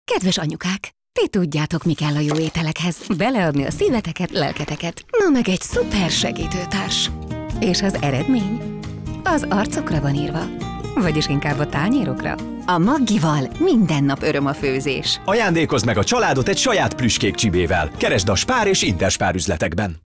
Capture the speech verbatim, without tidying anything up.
Kedves anyukák, ti tudjátok, mi kell a jó ételekhez. Beleadni a szíveteket, lelketeket. Na meg egy szuper segítőtárs. És az eredmény? Az arcokra van írva. Vagyis inkább a tányérokra. A Maggival minden nap öröm a főzés. Ajándékozd meg a családot egy saját plüskék csibével. Keresd a Spár és Interspár üzletekben.